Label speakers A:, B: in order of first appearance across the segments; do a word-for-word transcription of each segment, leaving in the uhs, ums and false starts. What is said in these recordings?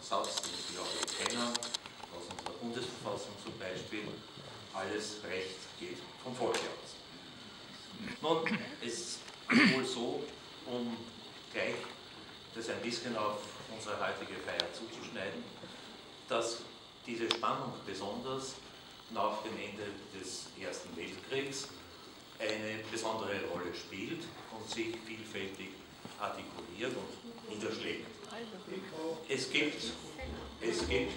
A: Satz, den Sie auch kennen, aus unserer Bundesverfassung zum Beispiel, alles Recht geht vom Volke aus. Nun, es ist wohl so, um gleich das ein bisschen auf unsere heutige Feier zuzuschneiden, dass diese Spannung besonders nach dem Ende des Ersten Weltkriegs eine besondere Rolle spielt und sich vielfältig artikuliert und niederschlägt. Es gibt, es gibt,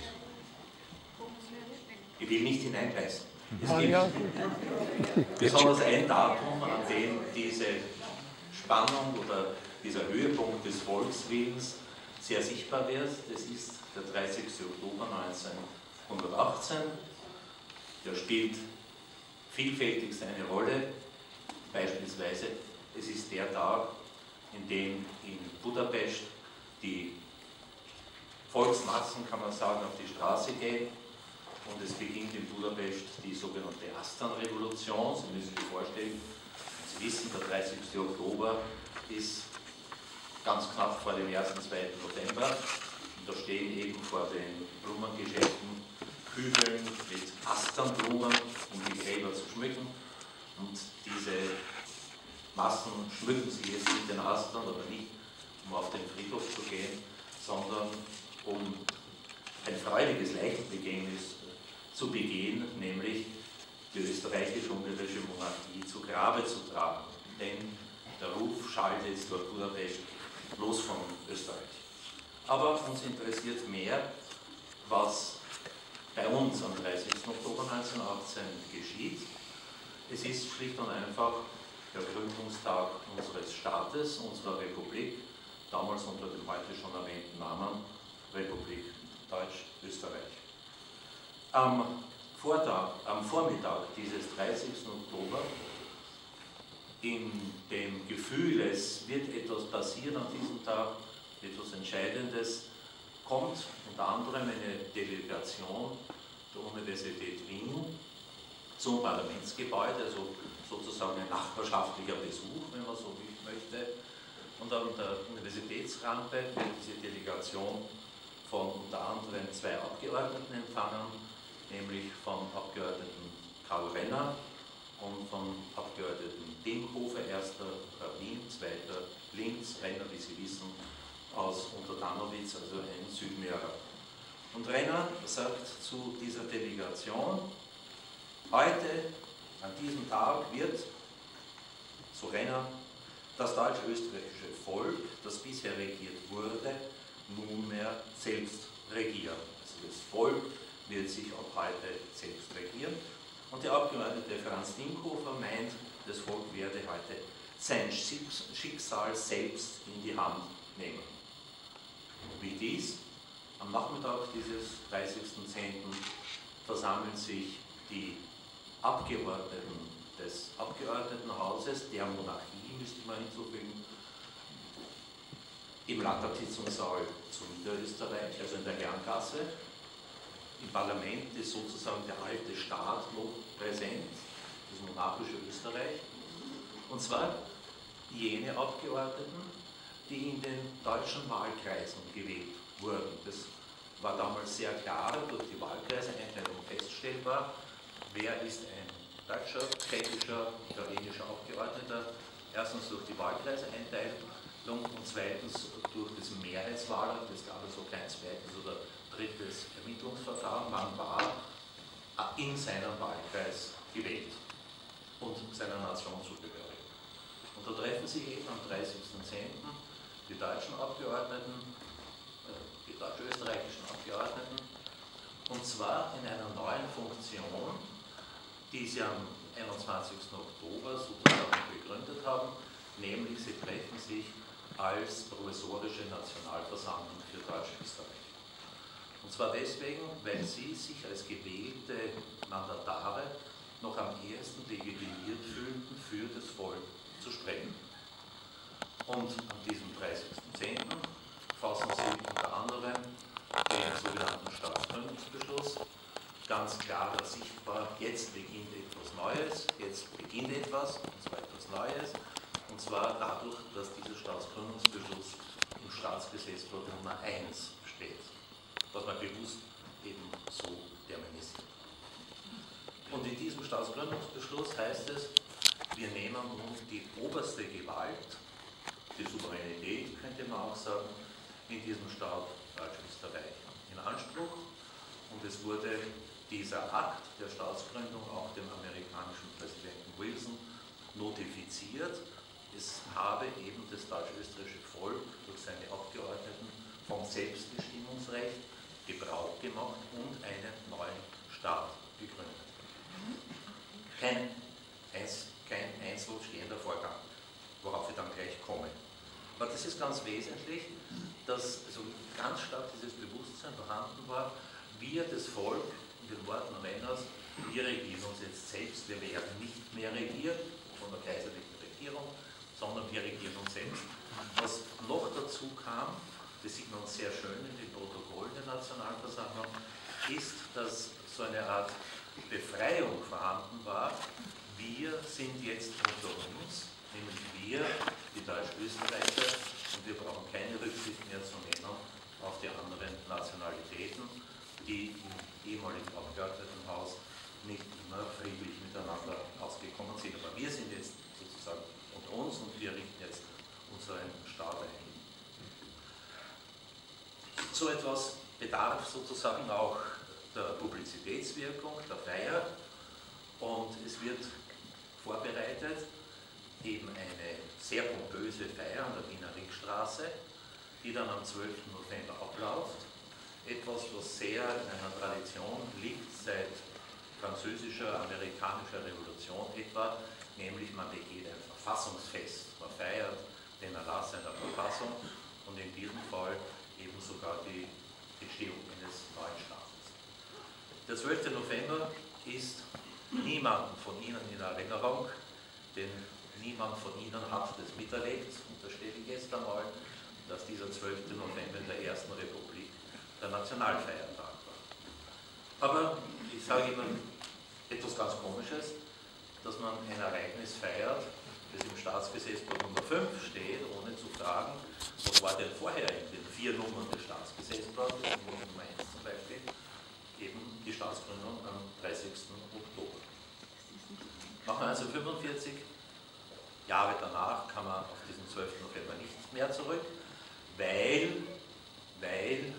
A: ich will nicht hineinbeißen, es gibt besonders ein Datum, an dem diese Spannung oder dieser Höhepunkt des Volkswillens sehr sichtbar wird. Das ist der dreißigste Oktober neunzehnhundertachtzehn. Der spielt vielfältigst eine Rolle. Beispielsweise, es ist der Tag, in dem in Budapest die Volksmassen, kann man sagen, auf die Straße gehen und es beginnt in Budapest die sogenannte Astern-Revolution. Sie müssen sich vorstellen, Sie wissen, der dreißigste Oktober ist ganz knapp vor dem ersten, zweiten November und da stehen eben vor den Blumengeschäften Kübeln mit Asternblumen, um die Gräber zu schmücken. Und diese Massen schmücken sich jetzt mit den Astern, aber nicht, um auf den Friedhof zu gehen, sondern um ein freudiges Leichenbegängnis zu begehen, nämlich die österreichisch-ungarische Monarchie zu Grabe zu tragen. Denn der Ruf schallt jetzt durch Budapest los von Österreich. Aber uns interessiert mehr, was bei uns am dreißigsten Oktober neunzehnhundertachtzehn geschieht. Es ist schlicht und einfach der Gründungstag unseres Staates, unserer Republik, damals unter dem heute schon erwähnten Namen Republik Deutsch-Österreich. Am Vortag, am Vormittag dieses dreißigsten Oktober, in dem Gefühl, es wird etwas passieren an diesem Tag, etwas Entscheidendes, kommt unter anderem eine Delegation der Universität Wien zum Parlamentsgebäude, also sozusagen ein nachbarschaftlicher Besuch, wenn man so möchte. Und an der Universitätsrampe wird diese Delegation von unter anderem zwei Abgeordneten empfangen, nämlich vom Abgeordneten Karl Renner und vom Abgeordneten Dinkhofer, erster Wien, zweiter Linz, Renner, wie Sie wissen, aus Unterdanowitz, also ein Südmärer. Und Renner sagt zu dieser Delegation, heute, an diesem Tag wird, so Renner, das deutsch-österreichische Volk, das bisher regiert wurde, nunmehr selbst regieren. Also das Volk wird sich ab heute selbst regieren. Und der Abgeordnete Franz Dinkhofer meint, das Volk werde heute sein Schicksal selbst in die Hand nehmen. Wie dies? Am Nachmittag dieses dreißigsten zehnten versammeln sich die Abgeordneten des Abgeordnetenhauses, der Monarchie, müsste man hinzufügen, im Landtagssitzungssaal zu Niederösterreich, also in der Herrengasse. Im Parlament ist sozusagen der alte Staat noch präsent, das monarchische Österreich. Und zwar jene Abgeordneten, die in den deutschen Wahlkreisen gewählt wurden. Das war damals sehr klar durch die Wahlkreiseinteilung feststellbar, wer ist ein deutscher, tschechischer, italienischer Abgeordneter. Erstens durch die Wahlkreiseinteilung und zweitens durch das Mehrheitswahlrecht, das gab es so kein zweites oder drittes Ermittlungsverfahren. Man war in seinem Wahlkreis gewählt und seiner Nation zugehörig. Und da treffen sich eben am dreißigsten zehnten die deutschen Abgeordneten, die deutsch-österreichischen Abgeordneten, und zwar in einer neuen Funktion, die sie am einundzwanzigsten Oktober sozusagen begründet haben, nämlich sie treffen sich als provisorische Nationalversammlung für Deutsch-Österreich. Und zwar deswegen, weil sie sich als gewählte Mandatare noch am ehesten legitimiert fühlten, für das Volk zu sprechen. Und an diesem dreißigsten zehnten fassen sie unter anderem den sogenannten Staatsgründungsbeschluss, ganz klar sichtbar, jetzt beginnt etwas Neues, jetzt beginnt etwas, und zwar etwas Neues, und zwar dadurch, dass dieser Staatsgründungsbeschluss im Staatsgesetzblatt Nummer eins steht. was man bewusst eben so terminisiert. Und in diesem Staatsgründungsbeschluss heißt es, wir nehmen nun die oberste Gewalt, die Souveränität, könnte man auch sagen, in diesem Staat Deutschösterreich in Anspruch. Und es wurde dieser Akt der Staatsgründung auch dem amerikanischen Präsidenten Wilson notifiziert. Es habe eben das deutsch-österreichische Volk durch seine Abgeordneten vom Selbstbestimmungsrecht Gebrauch gemacht und einen neuen Staat gegründet. Kein, kein einzelstehender Vorgang, worauf wir dann gleich kommen. Aber das ist ganz wesentlich, dass also ganz stark dieses Bewusstsein vorhanden war, wir, das Volk, in den Worten Renners, wir regieren uns jetzt selbst, wir werden nicht mehr regiert von der kaiserlichen Regierung, sondern wir regieren uns selbst. Was noch dazu kam, das sieht man sehr schön in den Protokollen der Nationalversammlung, ist, dass so eine Art Befreiung vorhanden war. Wir sind jetzt unter uns, nämlich wir, die Deutsch-Österreicher, und wir brauchen keine Rücksicht mehr zu nehmen auf die anderen Nationalitäten, die im ehemaligen Abgeordnetenhaus nicht immer friedlich miteinander ausgekommen sind. Aber wir sind jetzt sozusagen unter uns und wir richten jetzt unseren Staat ein. So etwas bedarf sozusagen auch der Publizitätswirkung, der Feier, und es wird vorbereitet eben eine sehr pompöse Feier an der Wiener Ringstraße, die dann am zwölften November abläuft. Etwas, was sehr in einer Tradition liegt seit französischer, amerikanischer Revolution etwa, nämlich man begeht ein Verfassungsfest, man feiert den Erlass einer Verfassung und in diesem Fall eben sogar die Entstehung eines neuen Staates. Der zwölfte November ist niemandem von Ihnen in Erinnerung, denn niemand von Ihnen hat das miterlebt, unterstelle ich jetzt einmal, dass dieser zwölfte November in der Ersten Republik der Nationalfeiertag war. Aber ich sage Ihnen etwas ganz Komisches, dass man ein Ereignis feiert, das im Staatsgesetzbuch Nummer fünf steht, ohne zu fragen, was war denn vorher in den vier Nummern des Staatsgesetzbuchs, Nummer eins zum Beispiel, eben die Staatsgründung am dreißigsten Oktober. neunzehnhundertfünfundvierzig, Jahre danach, kann man auf diesen zwölften November nicht mehr zurück, weil, weil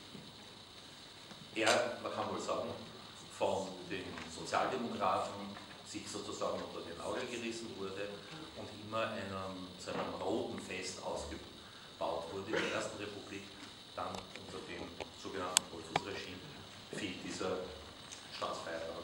A: er, man kann wohl sagen, von den Sozialdemokraten sich sozusagen unter den Nagel gerissen wurde und immer einem, zu einem roten Fest ausgebaut wurde. In der Ersten Republik, dann unter dem sogenannten Dollfuß-Regime, fiel dieser Staatsfeiertag.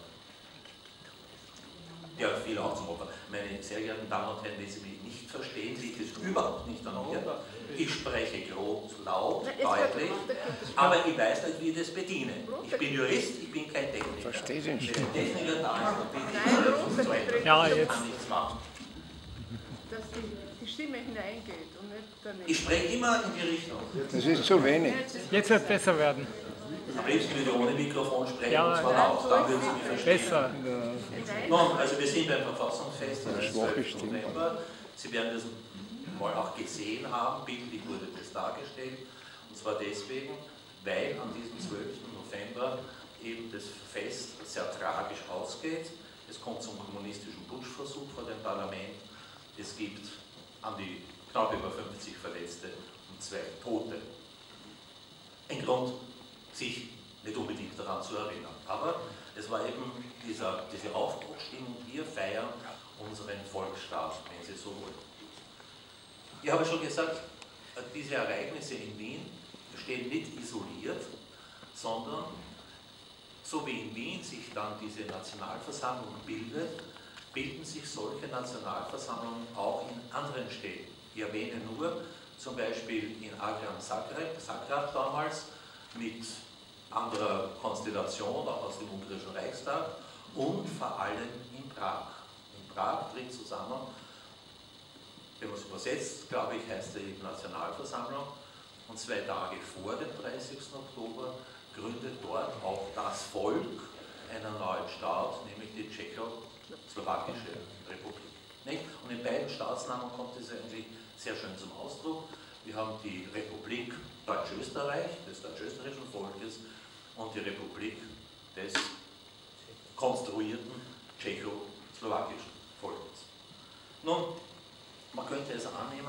A: Ja, viel auch zum Opfer. Meine sehr geehrten Damen und Herren, wenn Sie mich nicht verstehen, liegt es überhaupt nicht an mir. Ich spreche groß, laut, deutlich, aber ich weiß nicht, wie ich das bediene. Ich bin Jurist, ich bin kein Techniker. Verstehe den Wenn ein Techniker da ist, dann bin ich zu Ende.
B: Ja,
A: ich
B: jetzt.
A: kann nichts machen.
C: Dass die, die Stimme hineingeht und nicht daneben.
A: Ich spreche immer in die Richtung.
D: Das ist zu wenig.
B: Jetzt wird es besser werden.
A: Am liebsten würde ich ohne Mikrofon sprechen,
B: Ja,
A: und zwar laut, dann würden Sie mich verstehen.
B: Besser.
A: Nun, also wir sind beim Verfassungsfest am zwölften November. Sie werden das mal auch gesehen haben, bildlich wurde das dargestellt. Und zwar deswegen, weil an diesem zwölften November eben das Fest sehr tragisch ausgeht. Es kommt zum kommunistischen Putschversuch vor dem Parlament. Es gibt an die knapp über fünfzig Verletzte und zwei Tote. Ein Grund, sich nicht unbedingt daran zu erinnern. Aber es war eben dieser, diese Aufbruchsstimmung, wir feiern unseren Volksstaat, wenn Sie so wollen. Ich habe schon gesagt, diese Ereignisse in Wien stehen nicht isoliert, sondern so wie in Wien sich dann diese Nationalversammlung bildet, bilden sich solche Nationalversammlungen auch in anderen Städten. Ich erwähne nur zum Beispiel in Agram Zagreb, Zagreb damals, mit anderer Konstellation, auch aus dem ungarischen Reichstag, und vor allem in Prag. In Prag tritt zusammen, wenn man es übersetzt, glaube ich, heißt die Nationalversammlung, und zwei Tage vor dem dreißigsten Oktober gründet dort auch das Volk einen neuen Staat, nämlich die Tschechoslowakische Republik. Und in beiden Staatsnamen kommt es eigentlich sehr schön zum Ausdruck, Wir haben die Republik Deutsch-Österreich, des deutsch-österreichischen Volkes, und die Republik des konstruierten tschechoslowakischen Volkes. Nun, man könnte es annehmen,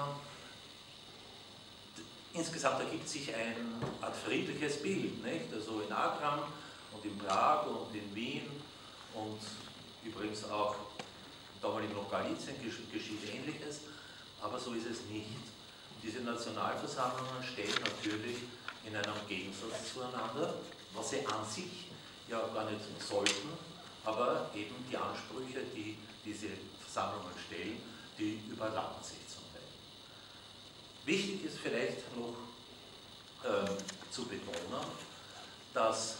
A: insgesamt ergibt sich ein Art friedliches Bild, nicht? Also in Agram und in Prag und in Wien und übrigens auch damals noch Galizien geschieht Ähnliches, aber so ist es nicht. Diese Nationalversammlungen stehen natürlich in einem Gegensatz zueinander, was sie an sich ja gar nicht sollten, aber eben die Ansprüche, die diese Versammlungen stellen, die überlappen sich zum Teil. Wichtig ist vielleicht noch ähm, zu betonen, dass,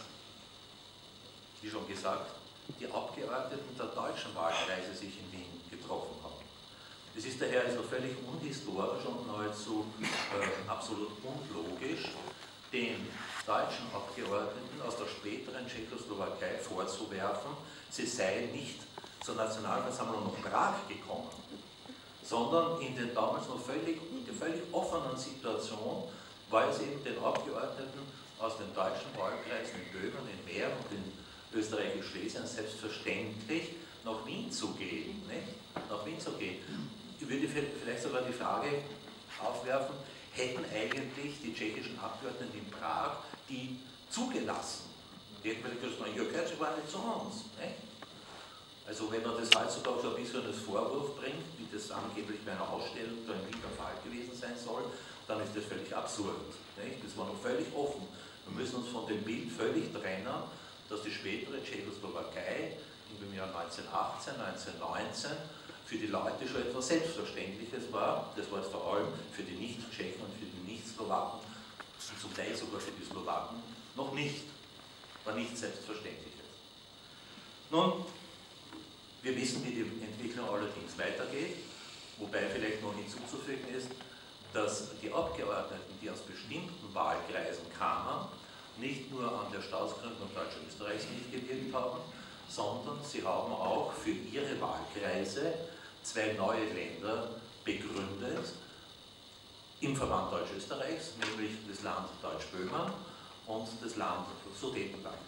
A: wie schon gesagt, die Abgeordneten der deutschen Wahlkreise sich in Wien getroffen haben. Es ist daher also völlig unhistorisch und nahezu äh, absolut unlogisch, den deutschen Abgeordneten aus der späteren Tschechoslowakei vorzuwerfen, sie seien nicht zur Nationalversammlung nach Prag gekommen, sondern in den damals noch völlig, in der völlig offenen Situation war es eben den Abgeordneten aus den deutschen Wahlkreisen in Böhmen, in Mähren und in Österreichisch-Schlesien selbstverständlich nach Wien zu gehen. Nicht? Nach Wien zu gehen. Ich würde vielleicht sogar die Frage aufwerfen, hätten eigentlich die tschechischen Abgeordneten in Prag die zugelassen? Die hätten vielleicht gesagt, ihr gehört sogar nicht zu uns. Nicht? Also wenn man das heutzutage so ein bisschen als Vorwurf bringt, wie das angeblich bei einer Ausstellung da in Wien der Fall gewesen sein soll, dann ist das völlig absurd. Nicht? Das war noch völlig offen. Wir müssen uns von dem Bild völlig trennen, dass die spätere Tschechoslowakei im Jahr neunzehnhundertachtzehn, neunzehnhundertneunzehn für die Leute schon etwas Selbstverständliches war. Das war vor allem für die Nicht-Tschechen und für die Nicht-Slowaken und zum Teil sogar für die Slowaken noch nicht. War nichts Selbstverständliches. Nun, wir wissen, wie die Entwicklung allerdings weitergeht, wobei vielleicht noch hinzuzufügen ist, dass die Abgeordneten, die aus bestimmten Wahlkreisen kamen, nicht nur an der Staatsgründung Deutsch-Österreichs mitgewirkt haben, sondern sie haben auch für ihre Wahlkreise zwei neue Länder begründet im Verband Deutsch-Österreichs, nämlich das Land Deutsch-Böhmen und das Land Sudetenland.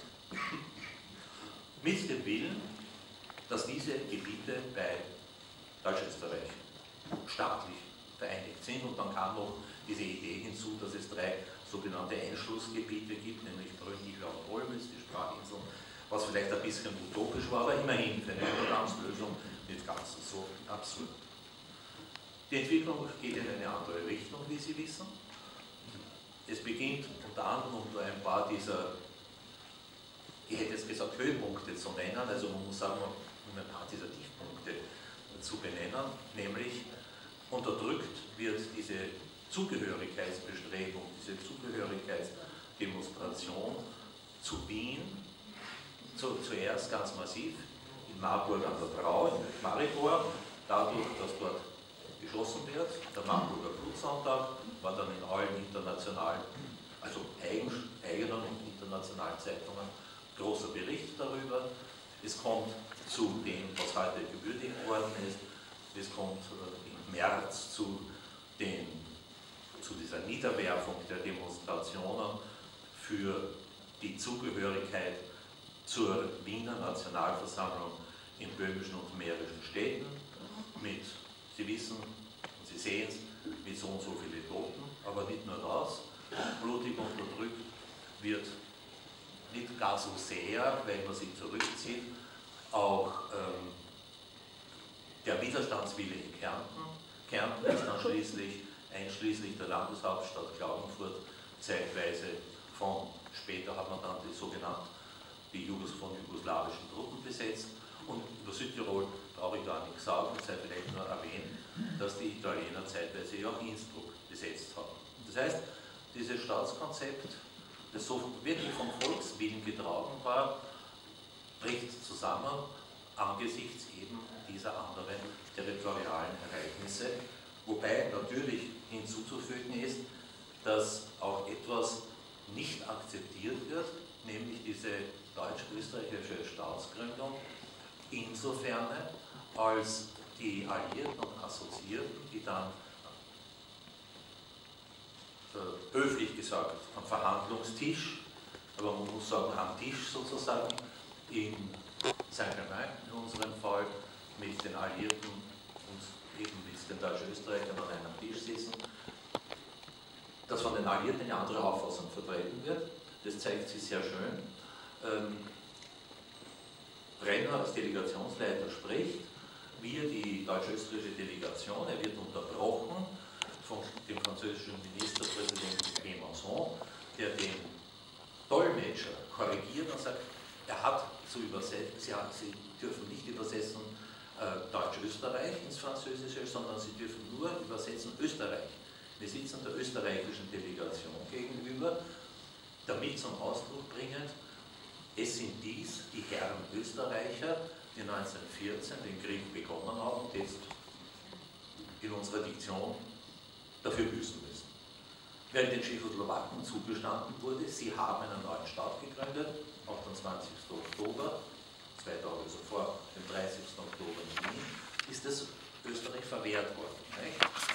A: Mit dem Willen, dass diese Gebiete bei Deutsch-Österreich staatlich vereinigt sind, und dann kam noch diese Idee hinzu, dass es drei sogenannte Einschlussgebiete gibt, nämlich Brünnich und Olmütz, die Sprachinseln, was vielleicht ein bisschen utopisch war, aber immerhin für eine Übergangslösung nicht ganz so absurd. Die Entwicklung geht in eine andere Richtung, wie Sie wissen. Es beginnt unter anderem unter ein paar dieser, ich hätte jetzt gesagt, Höhepunkte zu nennen, also man muss sagen, um ein paar dieser Tiefpunkte zu benennen, nämlich unterdrückt wird diese Zugehörigkeitsbestrebung, diese Zugehörigkeitsdemonstration zu Wien, zu, zuerst ganz massiv in Marburg an der Drau, in Maribor, dadurch, dass dort geschossen wird. Der Marburger Blutsonntag war dann in allen internationalen, also eigenen und internationalen Zeitungen großer Bericht darüber. Es kommt zu dem, was heute gewürdigt worden ist. Es kommt im März zu, den, zu dieser Niederwerfung der Demonstrationen für die Zugehörigkeit zur Wiener Nationalversammlung in böhmischen und mährischen Städten mit, Sie wissen und Sie sehen es, mit so und so viele Toten, aber nicht nur das. Blutig unterdrückt wird nicht gar so sehr, wenn man sich zurückzieht, auch ähm, der Widerstandswille in Kärnten. Kärnten ist dann schließlich, einschließlich der Landeshauptstadt Klagenfurt, zeitweise von, später hat man dann die sogenannten, die Jugos von jugoslawischen Truppen besetzt. Und über Südtirol brauche ich gar nichts sagen, es sei vielleicht nur erwähnt, dass die Italiener zeitweise ja auch Innsbruck besetzt haben. Das heißt, dieses Staatskonzept, das so wirklich vom Volkswillen getragen war, bricht zusammen angesichts eben dieser anderen territorialen Ereignisse, wobei natürlich hinzuzufügen ist, dass auch etwas nicht akzeptiert wird, nämlich diese deutsch-österreichische Staatsgründung, insofern als die Alliierten und Assoziierten, die dann höflich gesagt, am Verhandlungstisch, aber man muss sagen, am Tisch sozusagen, in Saint-Germain in unserem Fall, mit den Alliierten und eben mit den Deutsch-Österreichern an einem Tisch sitzen, dass von den Alliierten eine andere Auffassung vertreten wird. Das zeigt sich sehr schön. Ähm, Brenner als Delegationsleiter spricht, wir, die deutsch-österreichische Delegation, er wird unterbrochen von dem französischen Ministerpräsidenten Clemenceau, der den Dolmetscher korrigiert und sagt, er hat zu übersetzen, sie, sie dürfen nicht übersetzen äh, Deutsch-Österreich ins Französische, sondern sie dürfen nur übersetzen Österreich. Wir sitzen der österreichischen Delegation gegenüber, damit zum Ausdruck bringen, es sind dies die Herren Österreicher, die neunzehnhundertvierzehn den Krieg begonnen haben und jetzt in unserer Diktion dafür büßen müssen. Während den Tschechoslowaken zugestanden wurde, sie haben einen neuen Staat gegründet, achtundzwanzigsten Oktober, zwei Tage zuvor, dem dreißigsten Oktober in Wien, ist das Österreich verwehrt worden. Nicht?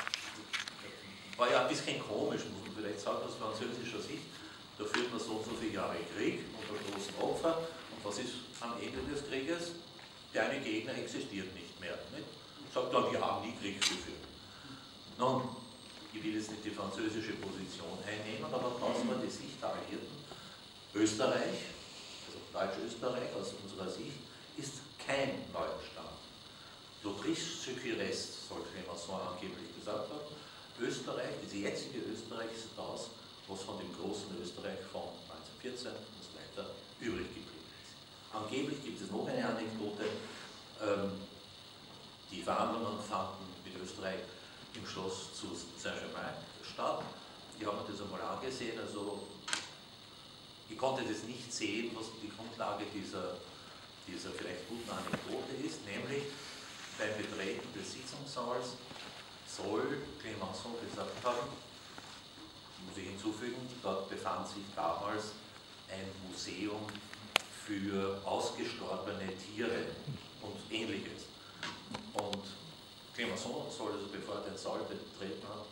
A: War ja ein bisschen komisch, muss man vielleicht sagen, aus französischer Sicht. Da führt man so und so viele Jahre Krieg unter großen Opfer. Und was ist am Ende des Krieges? Der eine Gegner existiert nicht mehr. Nicht? Sagt dann, wir haben nie Krieg geführt. Nun, ich will jetzt nicht die französische Position einnehmen, aber das war die Sicht der Alliierten. Österreich, also Deutsch-Österreich aus unserer Sicht, ist kein neuer Staat. L'Autriche, ce qui reste, soll Clemenceau angeblich gesagt haben. Österreich, diese jetzige Österreich ist das, was von dem großen Österreich von neunzehnhundertvierzehn und so weiter übrig geblieben ist. Angeblich gibt es noch eine Anekdote, ähm, die Verhandlungen fanden mit Österreich im Schloss zu Saint-Germain statt. Ich habe mir das einmal angesehen, also ich konnte das nicht sehen, was die Grundlage dieser, dieser vielleicht guten Anekdote ist, nämlich beim Betreten des Sitzungssaals soll Clemenceau gesagt haben, muss ich hinzufügen, dort befand sich damals ein Museum für ausgestorbene Tiere und Ähnliches. Und Clemenceau soll also, bevor er den Saal betreten hat,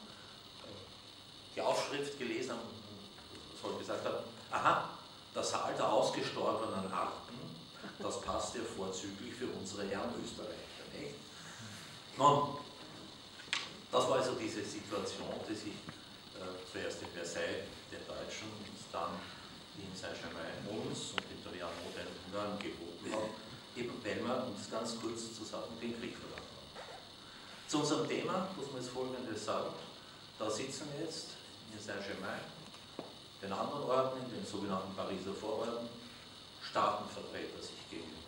A: die Aufschrift gelesen haben und soll gesagt haben, aha, der Saal der ausgestorbenen Arten, das passt ja vorzüglich für unsere Herren Österreicher, nicht? Nun, das war also diese Situation, die sich äh, zuerst in Versailles den Deutschen und dann in Saint-Germain uns und in Trianon den Ungarn geboten hat, eben weil wir, um das ganz kurz zu sagen, den Krieg verloren haben. Zu unserem Thema muss man jetzt Folgendes sagen, da sitzen jetzt in Saint-Germain, den anderen Orten, in den sogenannten Pariser Vororten, Staatenvertreter sich gegenüber.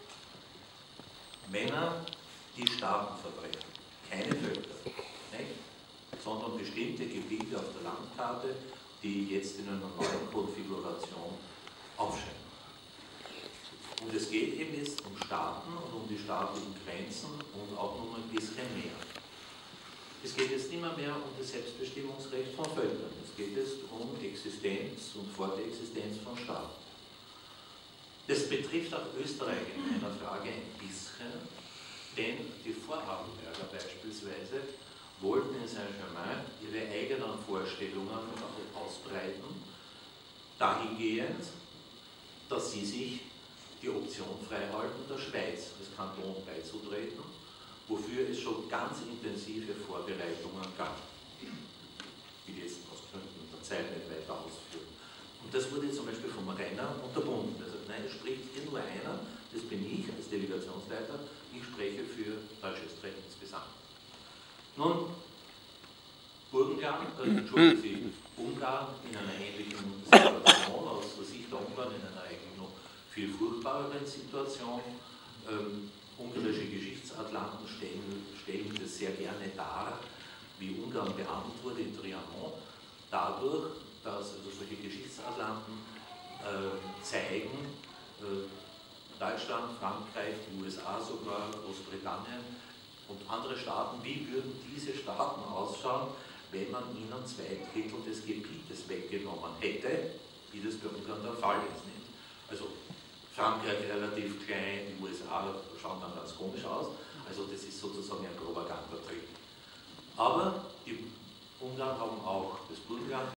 A: Männer, die Staaten vertreten, keine Völker, nicht? Sondern bestimmte Gebiete auf der Landkarte, die jetzt in einer neuen Konfiguration aufscheinen. Und es geht eben jetzt um Staaten und um die staatlichen Grenzen und auch noch ein bisschen mehr. Es geht jetzt immer mehr um das Selbstbestimmungsrecht von Völkern. Es geht jetzt um Existenz und Fortexistenz von Staaten. Das betrifft auch Österreich in einer Frage ein bisschen, denn die Vorarlberger beispielsweise wollten in Saint-Germain ihre eigenen Vorstellungen ausbreiten, dahingehend, dass sie sich die Option freihalten, der Schweiz als Kanton beizutreten, wofür es schon ganz intensive Vorbereitungen gab. Ich will jetzt aus Gründen der Zeit nicht weiter ausführen. Und das wurde zum Beispiel vom Renner unterbunden. Also nein, es spricht hier nur einer, das bin ich als Delegationsleiter, ich spreche für Deutsch-Österreich insgesamt. Nun, Burgenland, äh, entschuldigen Sie, Ungarn in einer ähnlichen Situation, aus der Sicht der Ungarn in einer eigentlich noch viel furchtbareren Situation. Ähm, ungarische Geschichtsatlanten stellen, stellen das sehr gerne dar, wie Ungarn behandelt wurde in Trianon, dadurch, dass also solche Geschichtsatlanten äh, zeigen, äh, Deutschland, Frankreich, die U S A sogar, Großbritannien und andere Staaten, wie würden diese Staaten ausschauen, wenn man ihnen zwei Drittel des Gebietes weggenommen hätte, wie das bei Ungarn der Fall ist. Nicht? Also Frankreich relativ klein, die U S A schauen dann ganz komisch aus, also das ist sozusagen ein Propagandatrick. Aber die Ungarn haben auch das Burgenland